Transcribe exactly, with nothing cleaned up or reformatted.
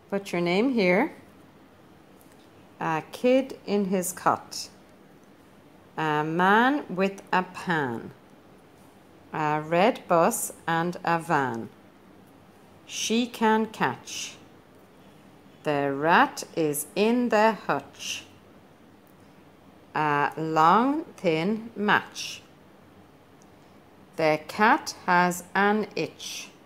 Put your name here. A kid in his cot. A man with a pan. A red bus and a van. She can catch. The rat is in the hutch. A long thin match. The cat has an itch.